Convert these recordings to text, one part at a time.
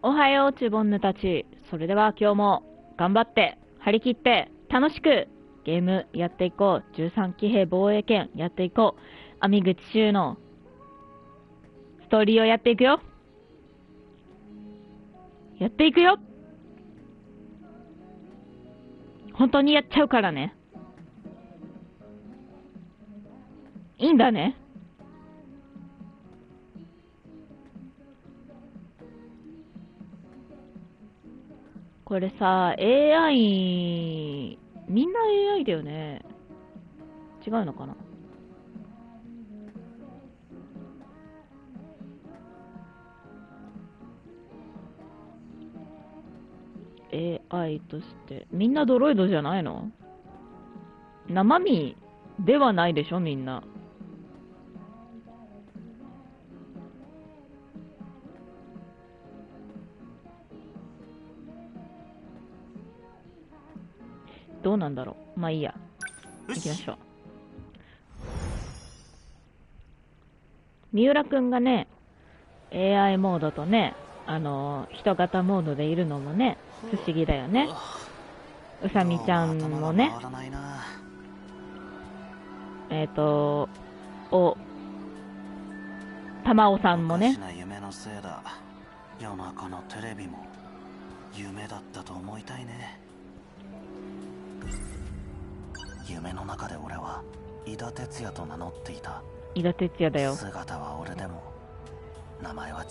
おはよう、チュボンヌたち。それでは今日も頑張って、張り切って、楽しくゲームやっていこう。13騎兵防衛権やっていこう。網口衆のストーリーをやっていくよ。やっていくよ。本当にやっちゃうからね。いいんだね。これさ、AI、みんな AI だよね。違うのかな。AI として、みんなドロイドじゃないの？生身ではないでしょ、みんな。どうなんだろう。まあいいや。行きましょう。三浦くんがね、AI モードとね、人型モードでいるのもね、不思議だよね。うさみちゃんもね、玉尾さんもね。 夢のせいだ。夜中のテレビも夢だったと思いたいね。夢の中で俺は伊田哲也と名乗っていた。 伊田哲也だよ。 姿は俺でも名前は違う。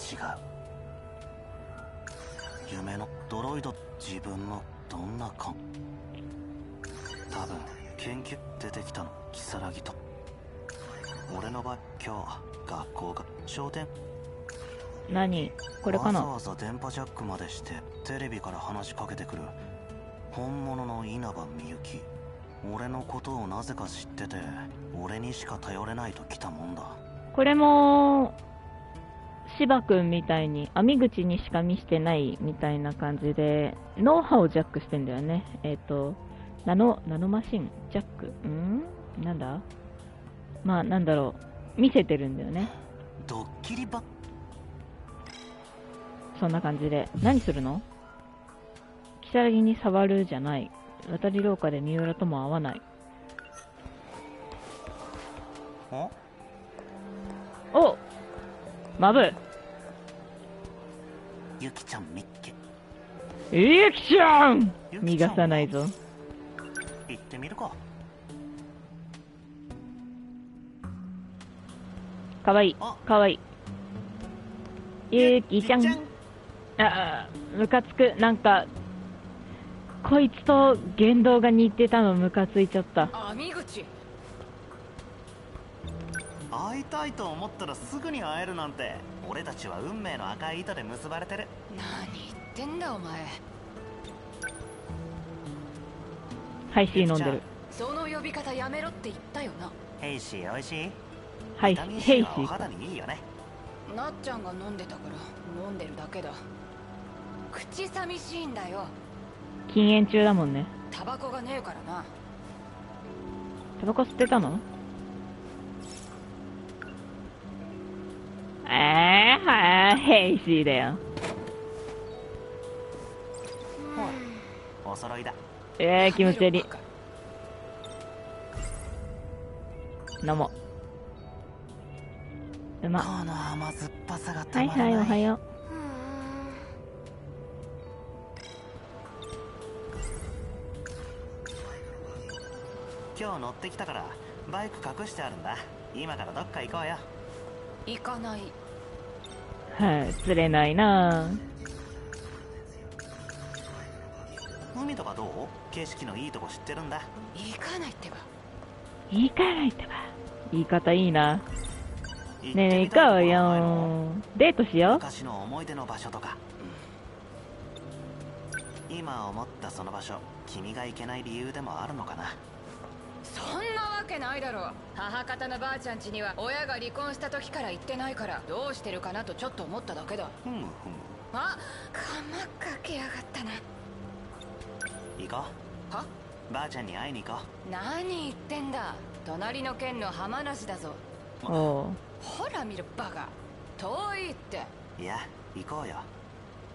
夢のドロイド、自分のどんな感？多分研究出てきたの如月と。俺の場合今日学校が商店。 何これかな。 わざわざ電波ジャックまでしてテレビから話しかけてくる本物の稲葉みゆき。俺のことをなぜか知ってて、俺にしか頼れないと来たもんだ。これも芝くんみたいに網口にしか見してないみたいな感じでノウハウをジャックしてんだよね。ナノマシンジャックなんだ、まあなんだろう、見せてるんだよね。 ドッキリばそんな感じで。何するの？如月に触るじゃない。渡り廊下で三浦とも会わない。お、マブ。 ゆきちゃんみっけ。 ゆきちゃん逃がさないぞ。 行ってみるか。 かわいいかわいい。ゆきちゃん。あ、ムカつく。なんかこいつと言動が似てたのムカついちゃった。 網口、 会いたいと思ったらすぐに会えるなんて。俺たちは運命の赤い糸で結ばれてる。 何言ってんだお前。 ハイシー飲んでる。 その呼び方やめろって言ったよな。 ヘイシーおいしい。 ヘイシー。 お肌にいいよね。 なっちゃんが飲んでたから飲んでるだけだ。口寂しいんだよ。 禁煙中だもんね。 タバコがねえからな。 タバコ吸ってたの？ヘイシーだよ。 お揃いだ。 気持ち悪い。飲もう。うま。 この甘酸っぱさがたはいまらない。 はい、おはよう。 今日乗ってきたからバイク隠してあるんだ。今からどっか行こうよ。 行かない。 はい、釣れないなぁ。 海とかどう？景色のいいとこ知ってるんだ。 行かないってば。 行かないってば。言い方いいな。ねえ、行こうよ。デートしよう。 昔の思い出の場所とか。今思ったその場所、君が行けない理由でもあるのかな。 そんなわけないだろ。母方のばあちゃん家には親が離婚した時から行ってないから、どうしてるかなとちょっと思っただけだ。あ、かまかけやがったな。 行こう。 は？ ばあちゃんに会いに行こう。何言ってんだ。隣の県の浜梨だぞ。 おう。 ほら見るバカ。遠いって。 いや、行こうよ。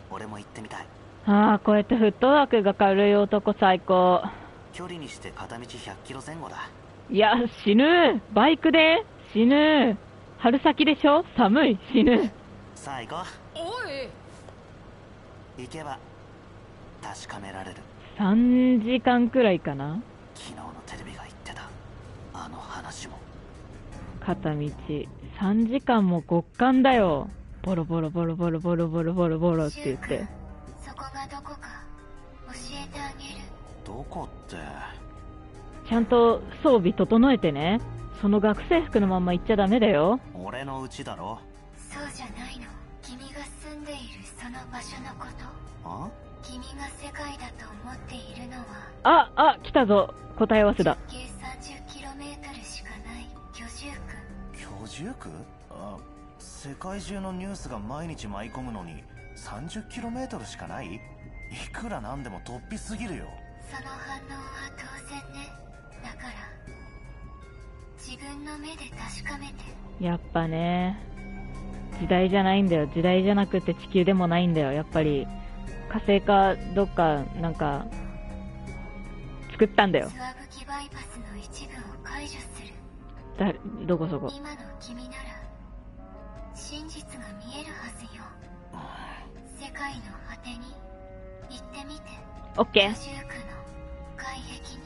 俺も行ってみたい。 ああ、こうやってフットワークが軽い男最高。 距離にして片道100キロ前後だ。 いや、死ぬ。バイクで死ぬ。春先でしょ、寒い。死ぬ。 さあ行こおい。 う。行けば確かめられる。 3時間くらいかな。 昨日のテレビが言ってたあの話も。 片道3時間も極寒だよ。ボロボロボロボロボロボロボロボロって言って。 そこがどこか教えてあげる。 どこって。 ちゃんと装備整えてね。その学生服のまま行っちゃダメだよ。 俺の家だろ。 そうじゃないの。君が住んでいるその場所のこと。 あ、 君が世界だと思っているのあ、 は来たぞ。答え合わせだ。 直径 30km しかない居住区。 居住区。あ、世界中のニュースが毎日舞い込むのに 30km しかない。いくらなんでも突飛すぎるよ。 その反応は当然ね。だから自分の目で確かめて。 やっぱね、時代じゃないんだよ。時代じゃなくて地球でもないんだよ。やっぱり火星かどっかなんか作ったんだよ。 スワブキバイパスの一部を解除する。 どこそこ。 今の君なら真実が見えるはずよ。世界の果てに行ってみて。 オッケー。 居住区の外壁に。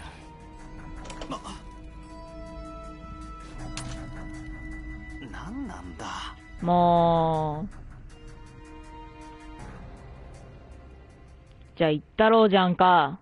何なんだ。 もうじゃあ行ったろうじゃんか。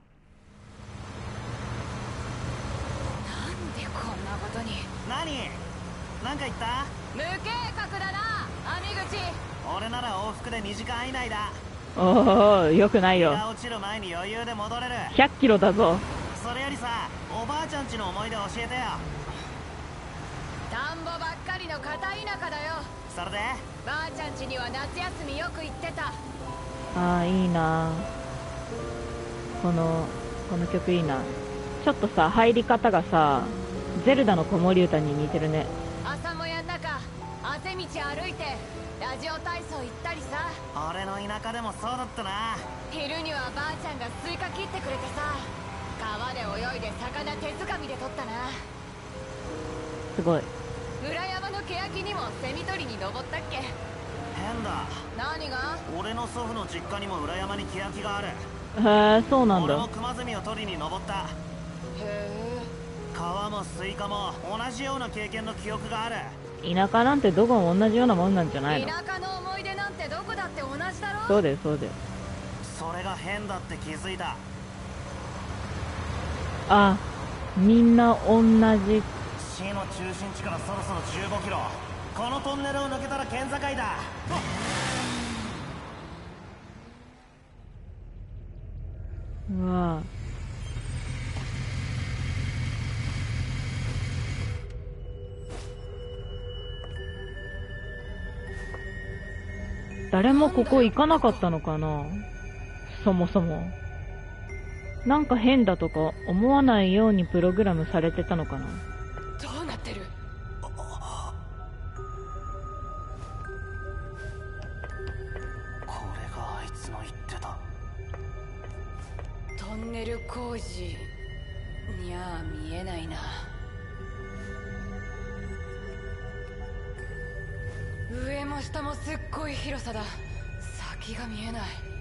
なんでこんなことに。 何なんか言った。 無計画だな網口。 俺なら往復で2時間以内だ。 おお、よくないよ。 日が落ちる前に余裕で戻れる。 100キロだぞ。 それよりさ、おばあちゃんちの思い出教えてよ。 田んぼばっかりの片田舎だよ。 それでばあちゃんちには夏休みよく行ってた。 ああ、いいな。この曲いいな。ちょっとさ、入り方がさ、ゼルダの子守歌に似てるね。 朝もやん中汗道歩いてラジオ体操行ったりさ。 俺の田舎でもそうだったな。 昼にはばあちゃんがスイカ切ってくれてさ、川で泳いで魚手づかみで取ったな。 すごい。 裏山の欅にもセミ取りに登ったっけ。 変だ。 何が。 俺の祖父の実家にも裏山に欅がある。 へえ、そうなんだ。 俺もクマゼミを取りに登った。 へえ。 川もスイカも同じような経験の記憶がある。 田舎なんてどこも同じようなもんなんじゃないの。 田舎の思い出なんてどこだって同じだろ。 そうだよ、そうだよ。 それが変だって気づいた。 あ、みんな同じ。 市の中心地からそろそろ15キロ。このトンネルを抜けたら県境だ。 うわ。誰もここ行かなかったのかな、そもそも。なんか変だとか思わないようにプログラムされてたのかな。 どうなってる。 これがあいつの言ってたトンネル工事にゃあ見えないな。上も下もすっごい広さだ。先が見えない。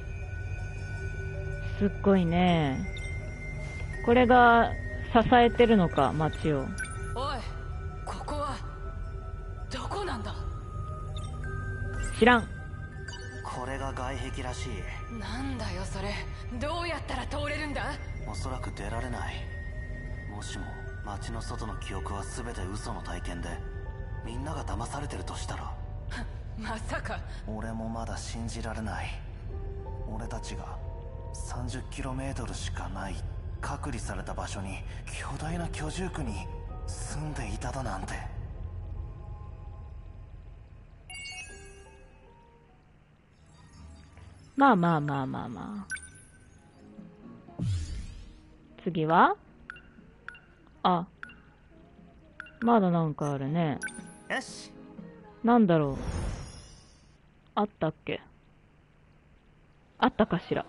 すっごいね。これが支えてるのか、街を。 おい、ここはどこなんだ。 知らん。 これが外壁らしい。 なんだよそれ。どうやったら通れるんだ。 おそらく出られない。もしも街の外の記憶は全て嘘の体験でみんなが騙されてるとしたら。 まさか。 俺もまだ信じられない。俺たちが 30km しかない隔離された場所に巨大な居住区に住んでいただなんて。 まあまあまあまあまあ。次は、あ、まだなんかあるね。 よし。 なんだろう。あったっけ。 あったかしら。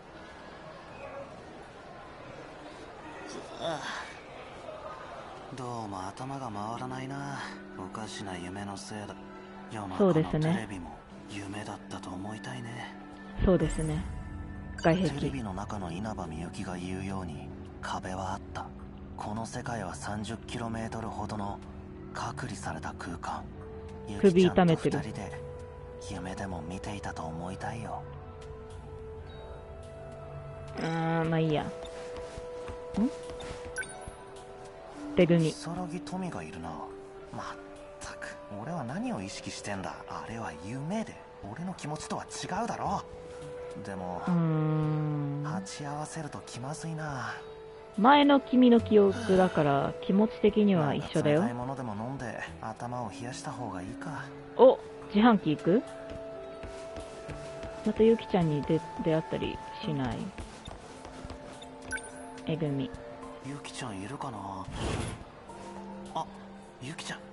どうも頭が回らないな。おかしな夢のせいだ。夜そう中ですねのテレビも夢だったと思いたいね。 そうですね。外テレ壁。 ビの中の稲葉みゆきが言うように壁はあった。この世界は 30km ほどの隔離された空間。 首ゆきちゃんと痛めてる二人で夢でも見ていたと思いたいよ。 まあいいや。手組。 如月富がいるな。まったく俺は何を意識してんだ。あれは夢で俺の気持ちとは違うだろ。でも鉢合わせると気まずいな。 前の君の記憶だから気持ち的には一緒だよ冷たい。ものでも飲んで頭を冷やした方がいいか。 お、自販機行く？またゆきちゃんに出会ったりしない？えぐみ。 ゆきちゃんいるかなあ。ゆきちゃん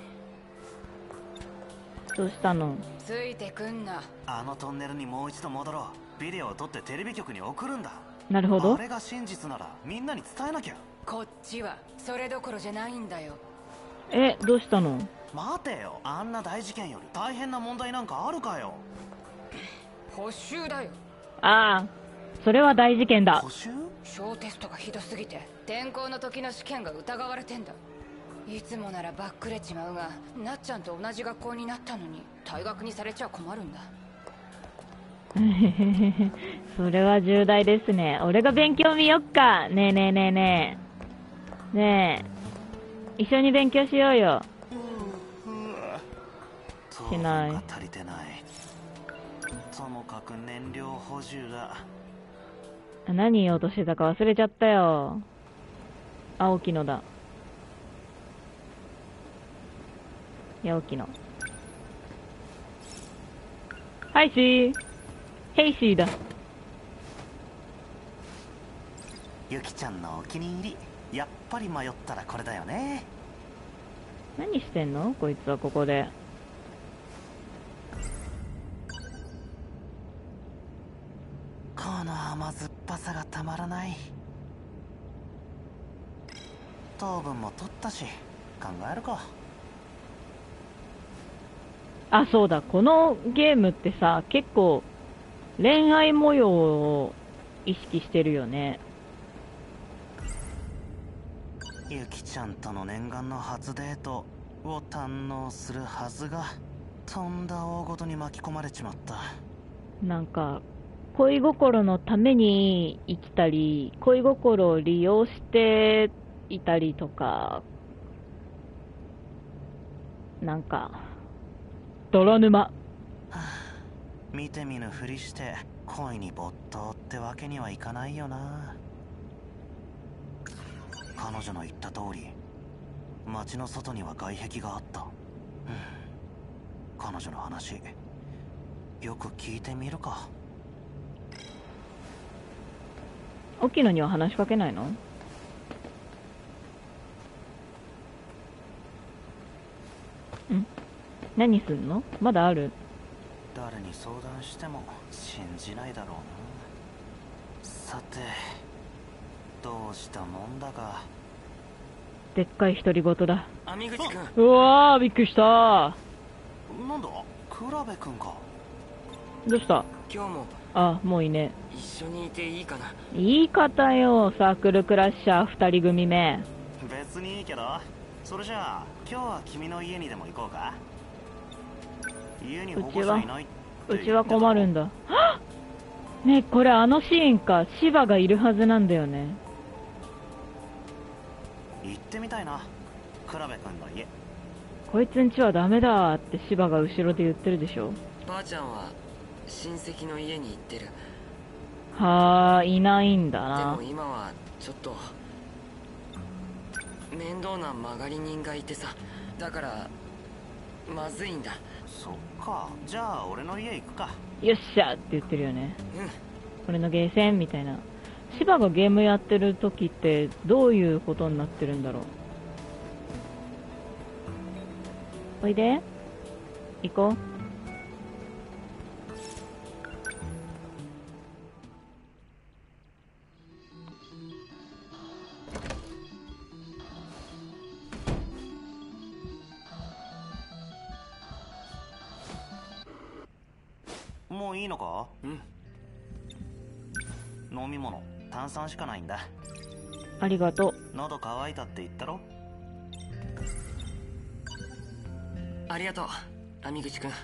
どうしたの？ ついてくんな。 あのトンネルにもう一度戻ろう。ビデオを撮ってテレビ局に送るんだ。 なるほどあ。れが真実ならみんなに伝えなきゃ。 こっちはそれどころじゃないんだよ。 どうしたの？ 待てよ。あんな大事件より大変な問題なんかあるかよ。 補習だよ。 ああ、それは大事件だ。 補習？ 小テストがひどすぎて転校の時の試験が疑われてんだ。いつもならバックれちまうが、なっちゃんと同じ学校になったのに退学にされちゃ困るんだ。 それは重大ですね。俺が勉強見よっか。ねえねえねえねえ。ねえ。一緒に勉強しようよ。しない。 糖分が足りてない。ともかく燃料補充だ。 何言おうとしてたか忘れちゃったよ。青木のだ。八起の。はいしー。ヘイシーだ。 ゆきちゃんのお気に入り。やっぱり迷ったらこれだよね。 何してんのこいつはここで。 この甘酸っぱさがたまらない。糖分も取ったし考えるか。 あ、そうだ。このゲームってさ、結構恋愛模様を意識してるよね。 ゆきちゃんとの念願の初デートを堪能するはずが、とんだ大ごとに巻き込まれちまった。 なんか、恋心のために生きたり、恋心を利用していたりとか、なんか、泥沼。 はあ、見て見ぬふりして恋に没頭ってわけにはいかないよな。彼女の言った通り街の外には外壁があった。彼女の話よく聞いてみるか。 沖野には話しかけないの？何すんの？まだある？ 誰に相談しても信じないだろうな。さてどうしたもんだか。 でっかい独り言だ。 網口くん。 うわー、びっくりした。 なんだ倉部君か。 どうした？ 今日もあ、もういいね。 一緒にいていいかな。 言い方よ、サークルクラッシャー二人組目。 別にいいけど。それじゃあ今日は君の家にでも行こうか。家に保護者いないってうちは困るんだ。はっねえ、これあのシーンか。シバがいるはずなんだよね。 行ってみたいな、倉部君の家。 こいつんちはダメだってシバが後ろで言ってるでしょ。 ばあちゃんは親戚の家に行ってる。 はあ、いないんだでなも。今はちょっと面倒な曲がり人がいてさ、だからまずいんだ。 そっか、じゃあ俺の家行くか。 よっしゃって言ってるよね。 うん。 これのゲーセンみたいな。シバがゲームやってる時ってどういうことになってるんだろう。おいで、行こう。 もういいのか？ うん。 飲み物炭酸しかないんだ。 ありがとう。 喉乾いたって言ったろ。 ありがとう網口くん。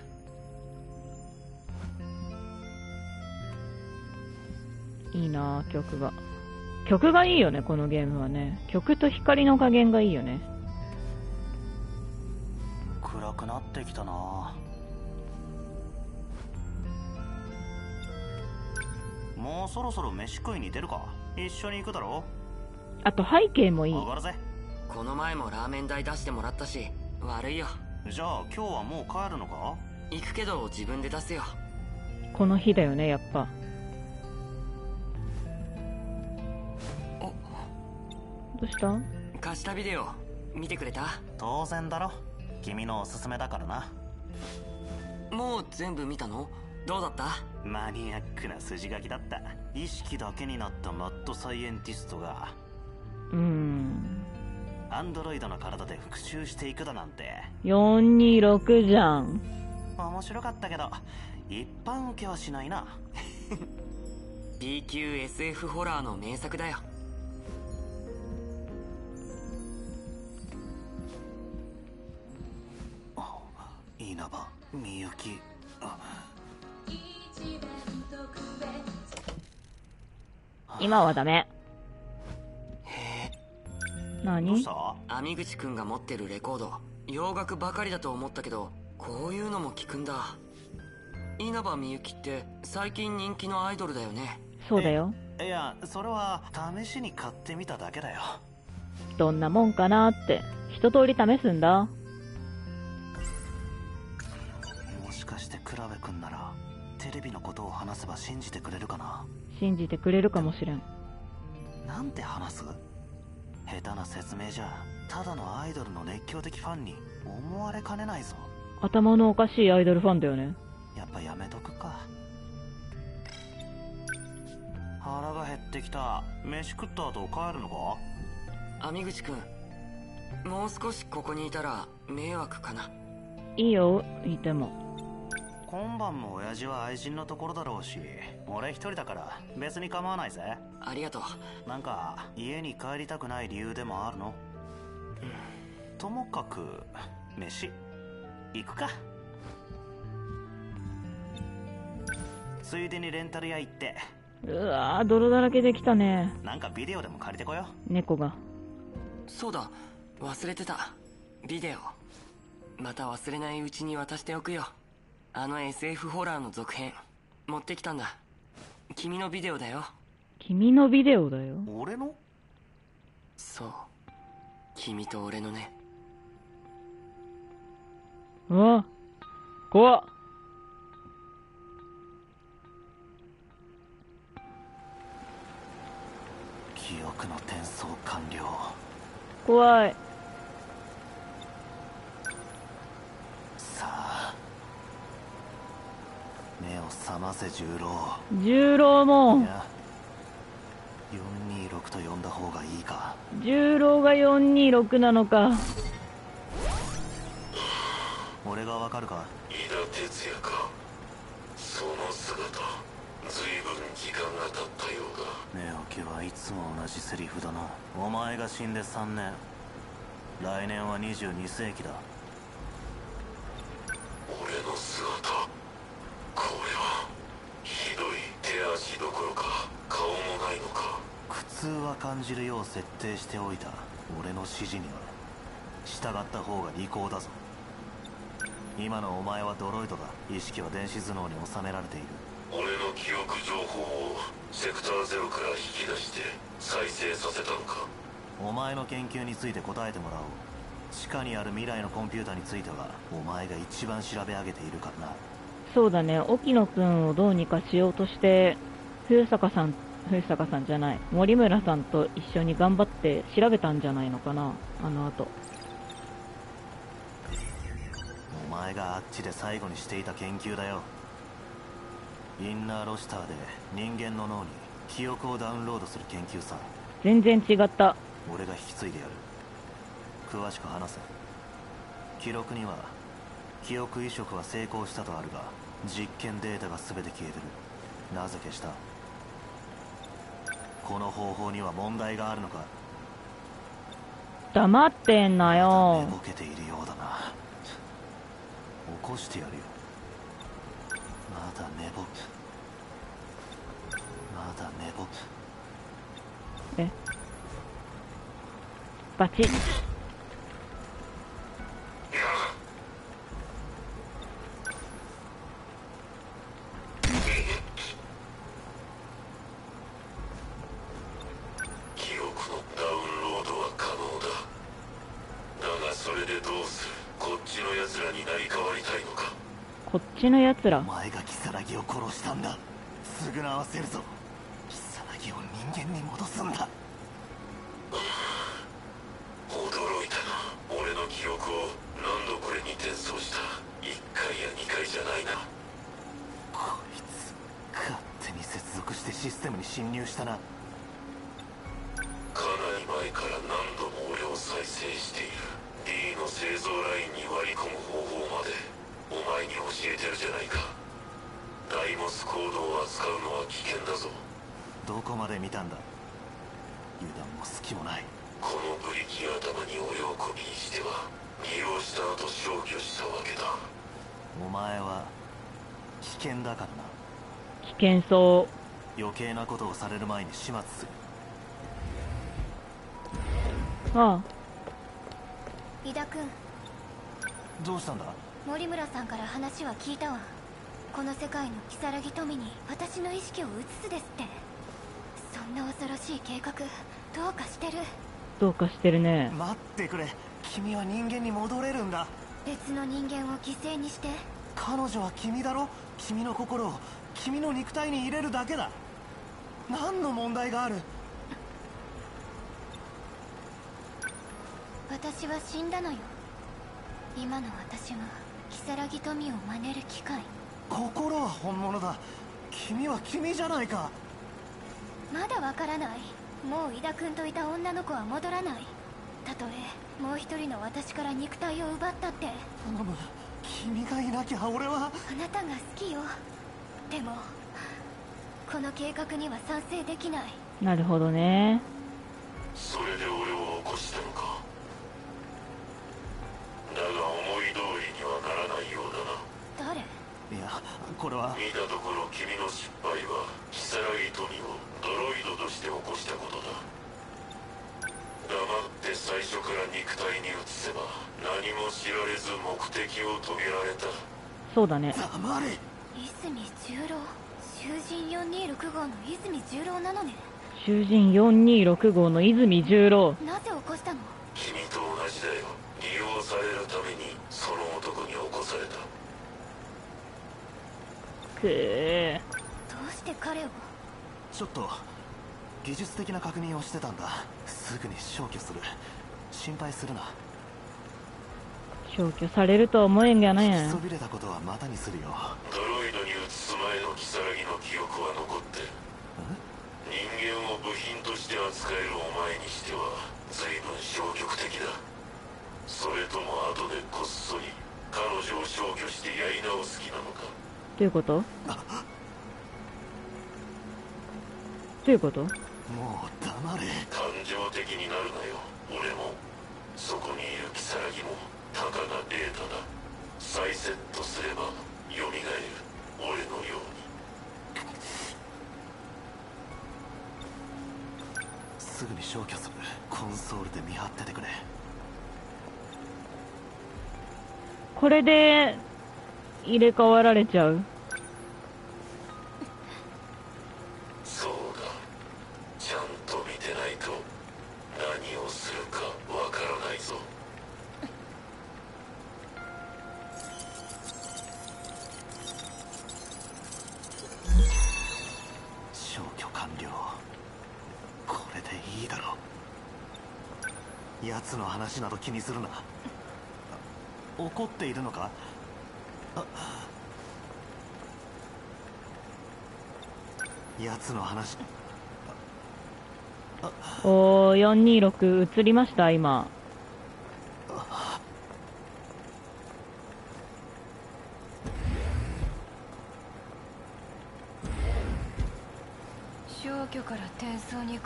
いいなぁ、曲がいいよね、このゲームはね。曲と光の加減がいいよね。 暗くなってきたな。もうそろそろ飯食いに出るか。一緒に行くだろ。 あと背景もいい。 上がるぜ。 この前もラーメン代出してもらったし悪いよ。 じゃあ今日はもう帰るのか？ 行くけど自分で出すよ。 この日だよね、やっぱ。どうした？ 貸したビデオ見てくれた？ 当然だろ、君のおすすめだからな。 もう全部見たの？どうだった？ マニアックな筋書きだった。意識だけになったマッドサイエンティストがアンドロイドの体で復讐していくだなんて。 426じゃん。 面白かったけど一般受けはしないな。 B 級 SF ホラーの名作だよ。 稲葉みゆき。 今はダメ。 どう何？ した？ 網口くんが持ってるレコード洋楽ばかりだと思ったけどこういうのも聞くんだ。稲葉みゆきって最近人気のアイドルだよね。 そうだよ。 いや、それは試しに買ってみただけだよ。 どんなもんかなって一通り試すんだ。 もしかして倉部君ならテレビのことを話せば信じてくれるかな。 信じてくれるかもしれん。 なんて話す？下手な説明じゃただのアイドルの熱狂的ファンに思われかねないぞ。 頭のおかしいアイドルファンだよね。 やっぱやめとくか。腹が減ってきた。飯食った後帰るのか？ 網口くんもう少しここにいたら迷惑かな。 いいよ、いても。 今晩も親父は愛人のところだろうし、俺一人だから別に構わないぜ。 ありがとう。 なんか家に帰りたくない理由でもあるの？ともかく飯行くか。ついでにレンタル屋行って。 うわー、泥だらけできたね。 なんかビデオでも借りてこよ。 猫が。 そうだ忘れてた。ビデオまた忘れないうちに渡しておくよ。あの SF ホラーの続編持ってきたんだ。君のビデオだよ。 君のビデオだよ。 俺の？ そう君と俺のね。 うわ怖っ。 記憶の転送完了。 怖い。 さあ目を覚ませ重郎。 重郎もいや426と呼んだ方がいいか。 重郎が426なのか。 俺がわかるか？ 井田哲也か。その姿随分時間が経ったようだ。 寝起きはいつも同じセリフだな。お前が死んで3年、来年は22世紀だ。 俺の姿、これはひどい。手足どころか顔もないのか。 苦痛は感じるよう設定しておいた俺の指示には従った方が利口だぞ。今のお前はドロイドだ。意識は電子頭脳に収められている。 俺の記憶情報をセクターゼロから引き出して再生させたのか。 お前の研究について答えてもらおう。地下にある未来のコンピュータについてはお前が一番調べ上げているからな。 そうだね、沖野くんをどうにかしようとして冬坂さんじゃない、森村さんと一緒に頑張って調べたんじゃないのかな、あの後。 お前があっちで最後にしていた研究だよ。インナーロスターで人間の脳に記憶をダウンロードする研究さ。 全然違った。 俺が引き継いでやる。詳しく話せ。記録には記憶移植は成功したとあるが実験データが全て消えてる。なぜ消した？この方法には問題があるのか？ 黙ってんな寝よ。 ぼけているようだな。起こしてやるよ。まだ寝ぼえ、バチッ。 記憶のダウンロードは可能だ。だがそれでどうする？こっちの奴らに成り代わりたいのか？ こっちのやつら。 お前が如月を殺したんだ。償わせるぞ。如月を人間に戻すんだ。 驚いたな。俺の記憶を何度これに転送した。1回や2回じゃないな。 こいつ勝手に接続してシステムに侵入したな。 かなり前から何度も俺を再生している。 D の製造ラインに割り込む方法までお前に教えてるじゃないか。ダイモスコードを扱うのは危険だぞ。 どこまで見たんだ？油断も隙もない。 このブリキ頭に俺をコピーしては利用した後消去したわけだ。 お前は危険だからな。 危険そ余計なことをされる前に始末する。 う。ああ、 井田君、 どうしたんだ？ 森村さんから話は聞いたわ。この世界の如月富に私の意識を移すですって。そんな恐ろしい計画どうかしてる。 どうかしてるね。 待ってくれ。君は人間に戻れるんだ。 別の人間を犠牲にして。 彼女は君だろ。君の心を君の肉体に入れるだけだ。何の問題がある？ 私は死んだのよ。今の私は如月富を真似る機械。 心は本物だ。君は君じゃないか。 まだわからない。もう井田君といた女の子は戻らない。たとえもう一人の私から肉体を奪ったって。 頼む。君がいなきゃ俺は。 あなたが好きよ。でもこの計画には賛成できない。 なるほどね。 それで俺を起こしたのか。だが思い通りにはならないようだな。 誰？ いや、これは見たところ君の失敗は如月富をドロイドとして起こしたことだ。黙って最初から肉体に移せば何も知られず目的を遂げられた。 そうだね。 黙れ。 泉十郎。囚人426号の泉十郎なのね。 囚人426号の泉十郎。 なぜ起こしたの？ 君と同じだよ。利用されるためにその男に起こされた。 くー。 どうして彼を？ ちょっと技術的な確認をしてたんだ。すぐに消去する。心配するな。 消去されるとは思えんがね。 そびれたことはまたにするよ。 ドロイドに移す前の如月の記憶は残ってる。人間を部品として扱えるお前にしては随分消極的だ。それとも後でこっそり彼女を消去してやり直す気なのか。 どういうこと？どういうこと？ もう黙れ。 感情的になるなよ。俺もそこにいる如月もたかがデータだ。再セットすれば蘇る。俺のように。 すぐに消去する。コンソールで見張っててくれ。 これで入れ替わられちゃう？ そうだ。ちゃんと見てないと何をするかわからないぞ。 消去完了。これでいいだろう。奴の話など気にするな。怒っているのか？奴の話。 おー、426映りました今。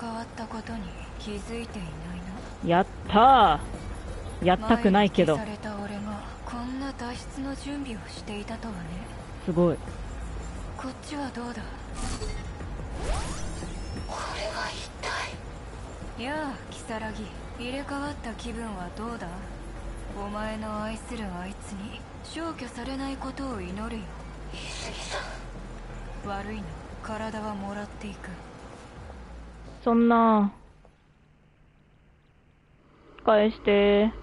変わったことに気づいていないな。 やったー。やったくないけど。 前に消された俺がこんな脱出の準備をしていたとはね。 すごい。 こっちはどうだ。 これは一体。 やあ如月、入れ替わった気分はどうだ。お前の愛するあいつに消去されないことを祈るよ。 言い過ぎさ。 悪いな、体はもらっていく。 そんな返して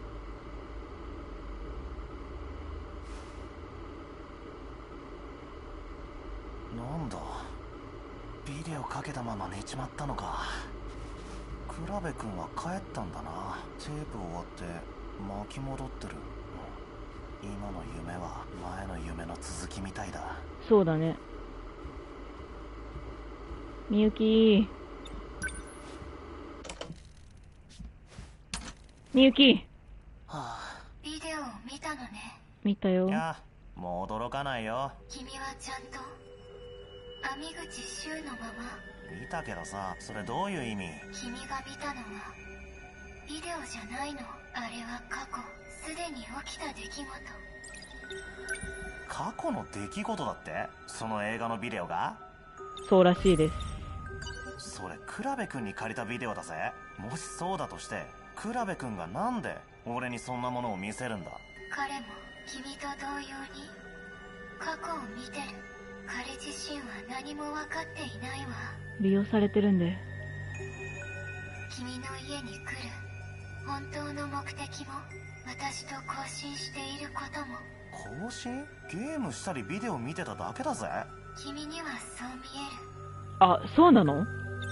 なんだ、ビデオかけたまま寝ちまったのか。倉部君は帰ったんだな。テープ終わって巻き戻ってる。今の夢は前の夢の続きみたいだ。 そうだね。みゆきみゆき、 はあ、 ビデオを見たのね。 見たよ。 いや、もう驚かないよ。 君はちゃんと網口柊のまま。 見たけどさ、それどういう意味？ 君が見たのはビデオじゃないの。あれは過去すでに起きた出来事。 過去の出来事だって？その映画のビデオが？ そうらしいです。 それ倉部君に借りたビデオだぜ。もしそうだとして倉部君がなんで俺にそんなものを見せるんだ？ 彼も君と同様に過去を見てる。彼自身は何も分かっていないわ。 利用されてるんで。 君の家に来る本当の目的も私と交信していることも。 更新？ゲームしたりビデオ見てただけだぜ。 君にはそう見える。 あ、そうなの？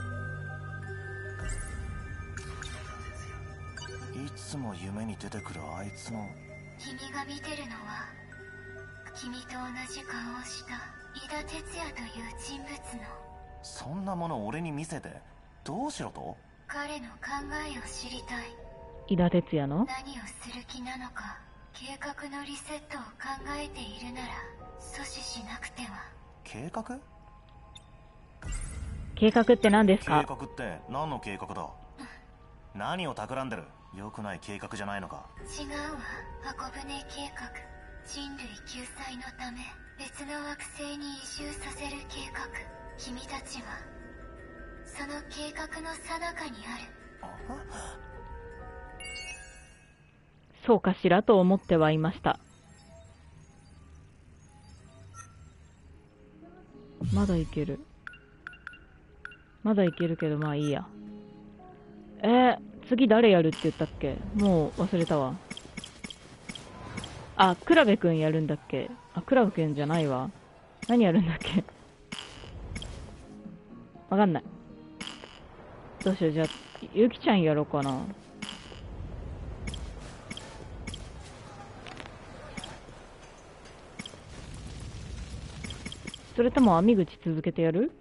いつも夢に出てくるあいつの。 君が見てるのは君と同じ顔をした井田哲也という人物の。 そんなもの俺に見せてどうしろと？ 彼の考えを知りたい。 井田哲也の？ 何をする気なのか。計画のリセットを考えているなら阻止しなくては。 計画？ 計画って何ですか？ 計画って何の計画だ？何を企んでる？良くない計画じゃないのか？ 違うわ。箱舟計画。人類救済のため別の惑星に移住させる計画。君たちはその計画の最中にある。 そうかしらと思ってはいました。まだいける。まだいけるけど、まあいいや。次誰やるって言ったっけ？もう忘れたわ。あ、倉部くんやるんだっけ？あ、倉部くんじゃないわ。何やるんだっけ？わかんない。どうしよう、じゃあ、ゆきちゃんやろうかな。それとも網口続けてやる？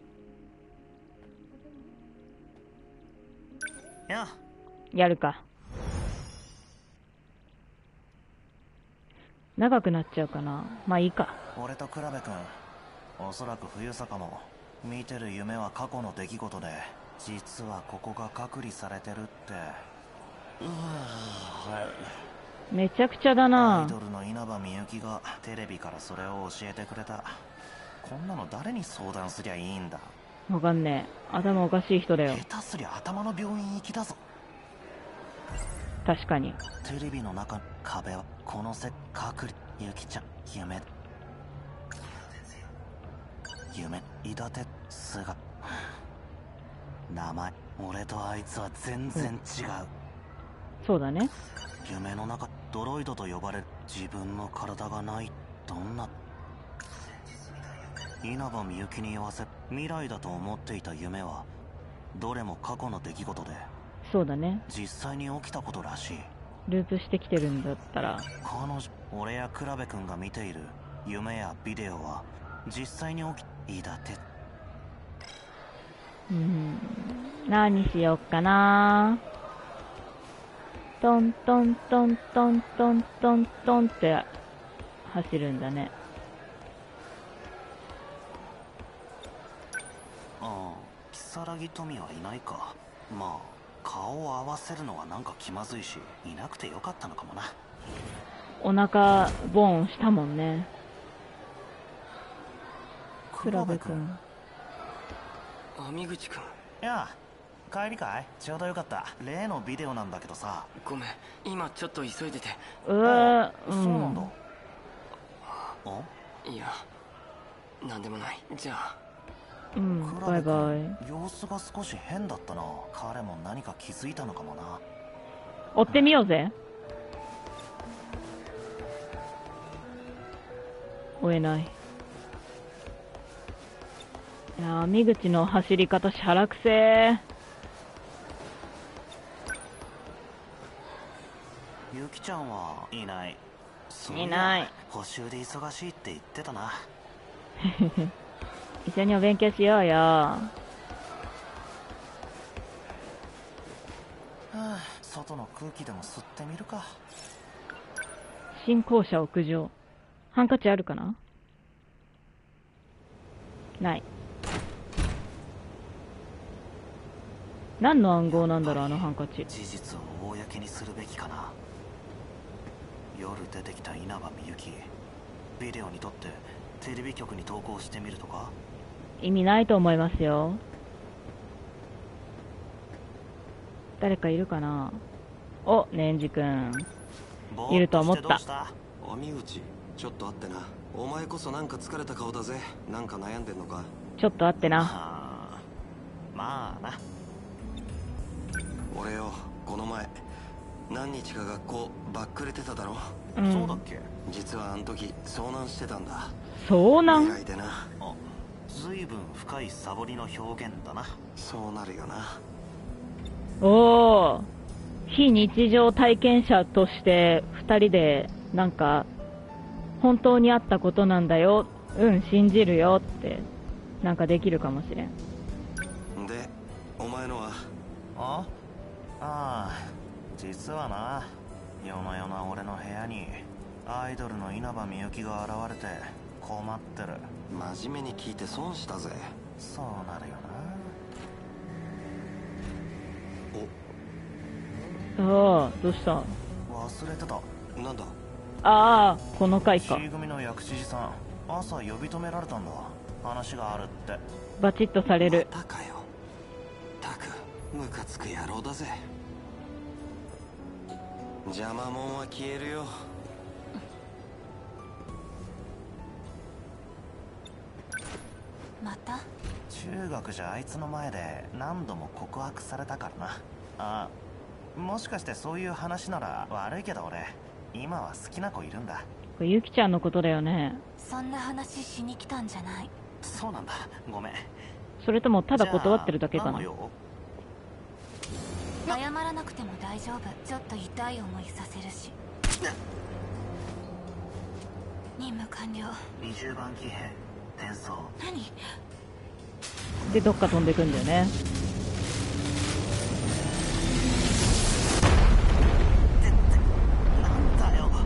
やるか。長くなっちゃうかな。まあいいか。 俺と倉部君、おそらく冬坂も見てる夢は過去の出来事で、実はここが隔離されてるって。 めちゃくちゃだアなイ。ドルの稲葉みゆきがテレビからそれを教えてくれた。こんなの誰に相談すりゃいいんだ？ わかんねえ。頭おかしい人だよ。 下手すりゃ頭の病院行きだぞ。 確かに。 テレビの中の壁はこの隔離。ゆきちゃん、夢井田哲が名前。俺とあいつは全然違う。 そうだね。 夢の中ドロイドと呼ばれる自分の体がない。どんな稲葉みゆきに言わせ未来だと思っていた夢はどれも過去の出来事で、 そうだね。 実際に起きたことらしい。 ループしてきてるんだったら。 彼女、俺や倉部君が見ている夢やビデオは実際に起き、井田哲。 何しよっかな。トントントントントントントンって走るんだね。 ああ、如月富はいないか。 まあ顔を合わせるのはなんか気まずいし、いなくてよかったのかもな。 お腹ボーンしたもんね。黒部君。 網口君。 いや、帰りかい？ちょうどよかった。例のビデオなんだけどさ。 ごめん、今ちょっと急いでて。 そうなんだ。 いや、なんでもない。じゃあ。 バイバイ。 様子が少し変だったな。彼も何か気づいたのかもな。 追ってみようぜ。追えない。いやー、網口の走り方しゃらくせー。 ゆきちゃんはいない。 いない。 補習で忙しいって言ってたな。 一緒にお勉強しようよ。 外の空気でも吸ってみるか。 新校舎屋上。ハンカチあるかな？ない。何の暗号なんだろう、あのハンカチ。 事実を公にするべきかな。夜出てきた稲葉みゆき、ビデオに撮ってテレビ局に投稿してみるとか。 意味ないと思いますよ。誰かいるかな。お、ネンジ君いると思った。 網口、ちょっと待ってな。お前こそなんか疲れた顔だぜ。なんか悩んでんのか？ ちょっと待ってな。 まあな。 俺よ、この前何日か学校バックレてただろ。 そうだっけ？ 実はあの時遭難してたんだ。 遭難？ 意外でな。 随分深いサボりの表現だな。 そうなるよな。 おー、非日常体験者として2人でなんか本当にあったことなんだよ、信じるよってなんかできるかもしれん。 で、お前のは？ ああ、実はな、夜な夜な俺の部屋にアイドルの稲葉みゆきが現れて困ってる。 真面目に聞いて損したぜ。 そうなるよな。 ああ、どうした？ 忘れてた。 なんだ？ ああ、この回か。 C 組の薬師寺さん、朝呼び止められたんだ。話があるって。 バチッとされる。 またかよ。たくムカつく野郎だぜ。邪魔者は消えるよ。 また？ 中学じゃあいつの前で何度も告白されたからな。ああ、もしかしてそういう話なら悪いけど俺今は好きな子いるんだ。 これゆきちゃんのことだよね。 そんな話しに来たんじゃない。 そうなんだ、ごめん。 それともただ断ってるだけかな。 謝らなくても大丈夫。ちょっと痛い思いさせるし。任務完了。 20番騎兵転送。 何でどっか飛んでくんだよね。 なんだよ。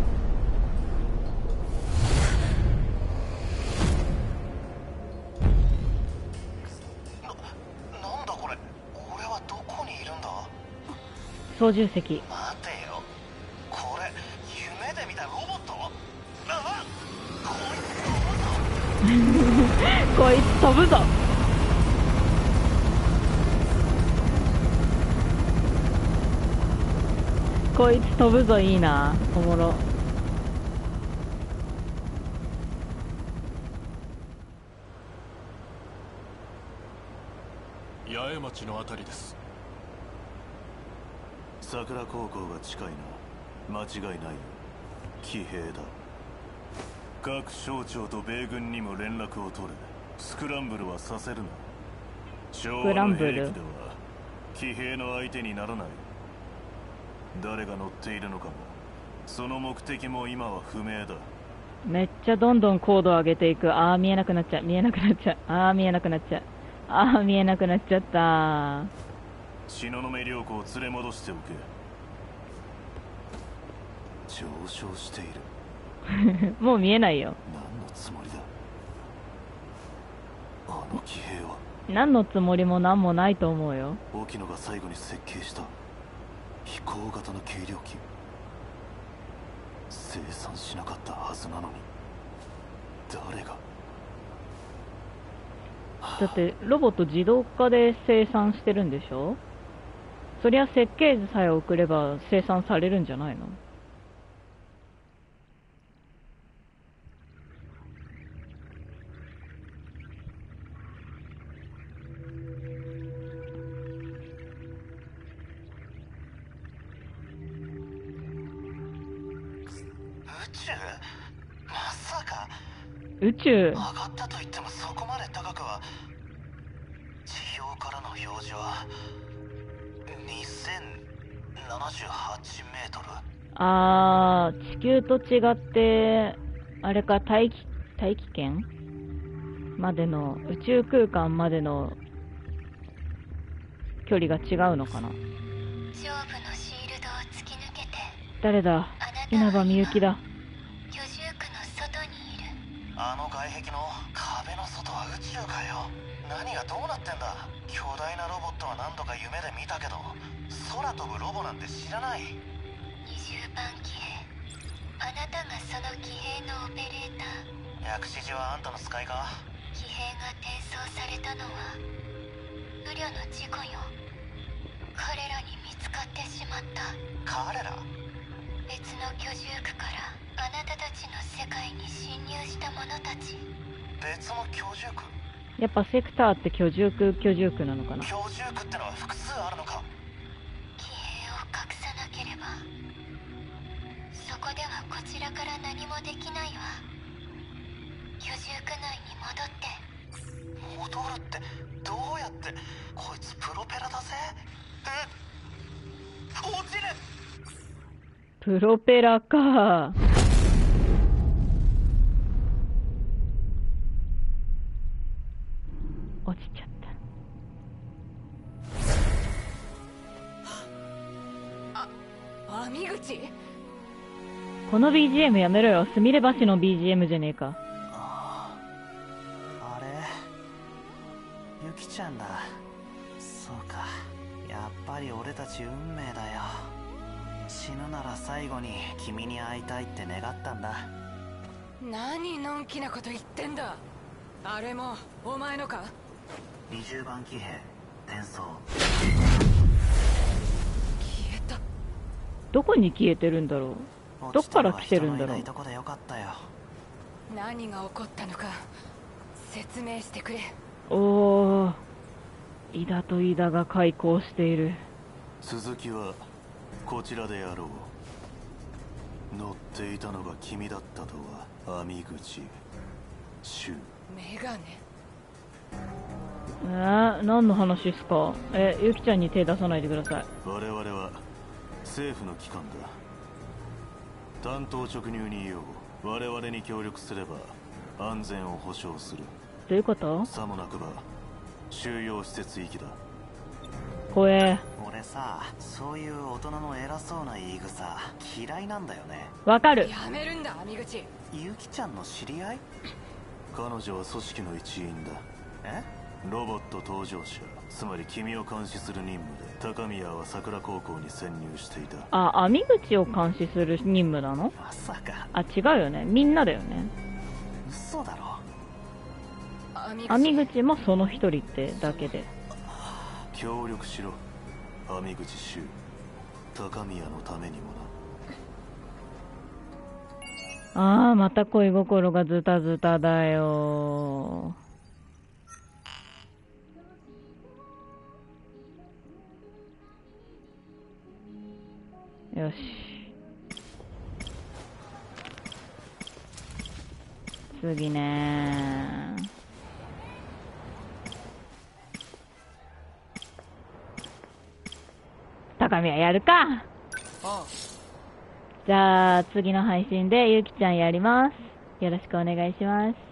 なんだこれ。俺はどこにいるんだ。 操縦席。 待てよ、これ夢で見たロボット？あ、 こいつ飛ぶぞ。こいつ飛ぶぞ、いいな、おもろ。 八重町のあたりです。 桜高校が近いな。間違いないよ。騎兵だ。各省庁と米軍にも連絡を取れ。スクランブルはさせるな。昭和の兵器では騎兵の相手にならない。誰が乗っているのかもその目的も今は不明だ。 めっちゃどんどん高度を上げていく。あー、見えなくなっちゃう、見えなくなっちゃう、あー、見えなくなっちゃう、あー、見えなくなっちゃった。 東雲良子を連れ戻しておけ。上昇している。 もう見えないよ。 何のつもりだ。あの騎兵は。 何のつもりも何もないと思うよ。 沖野が最後に設計した飛行型の軽量機、生産しなかったはずなのに誰が。 だってロボット自動化で生産してるんでしょ。そりゃ設計図さえ送れば生産されるんじゃないの。 まさか宇宙上がったと言ってもそこまで高くは。地表からの表示は2078メートル。 地球と違ってあれか、大気圏までの宇宙空間までの距離が違うのかな。 上部のシールドを突き抜けて。 誰だ。稲葉みゆきだ。 居住区の外にいる。 あの外壁の壁の外は宇宙かよ。何がどうなってんだ。巨大なロボットは何度か夢で見たけど、空飛ぶロボなんて知らない。 20番騎兵、あなたがその騎兵のオペレーター。 薬師寺はあんたの使いか。 騎兵が転送されたのは不慮の事故よ。彼らに見つかってしまった。 彼ら。 別の居住区からあなたたちの世界に侵入した者たち。 別の居住区。 やっぱセクターって居住区なのかな。 居住区ってのは複数あるのか。 騎兵を隠さなければそこではこちらから何もできないわ。居住区内に戻るってどうやって。こいつプロペラだぜ。落ちる。 プロペラか。落ちちゃった。 網口。 この BGM やめろよ。すみれ橋の BGM じゃねえか。 あれゆきちゃんだ。そうか、やっぱり俺たち運命だよ。死ぬなら最後に君に会いたいって願ったんだ。 何のんきなこと言ってんだ。あれもお前のか。 20番騎兵転送。 消えた。 どこに消えてるんだろう。どっから来てるんだろう。 何が起こったのか説明してくれ。 おー、イダとイダが開口している。 続きはこちらでやろう。乗っていたのが君だったとは。網口シュウ。 メガネ。 何の話っすか。ゆきちゃんに手出さないでください。 我々は政府の機関だ。単刀直入に言おう。我々に協力すれば安全を保証する。 どういうこと。 さもなくば収容施設行きだ。 怖え。 俺さ、そういう大人の偉そうな言い草嫌いなんだよね。 わかる。 やめるんだ網口。 ゆきちゃんの知り合い。彼女は組織の一員だ。ロボット搭乗者、つまり君を監視する任務で高宮は桜高校に潜入していた。 網口を監視する任務なの。 まさか。 違うよね。みんなだよね。 嘘だろ。 網口もその一人ってだけで。 協力しろ網口シュウ。高宮のためにもな。また恋心がズタズタだよ。よし。次ね。高宮やるか。じゃあ次の配信でゆきちゃんやります。よろしくお願いします。